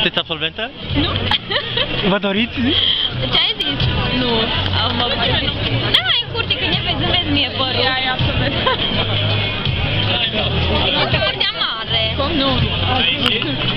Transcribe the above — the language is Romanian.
Sunteți absolventă? Nu. Vă doriți? Ce ai zis? Nu. Da, mai încurci că ne vezi, vezi mie părul. Ia să vezi. E foarte amare. Cum nu?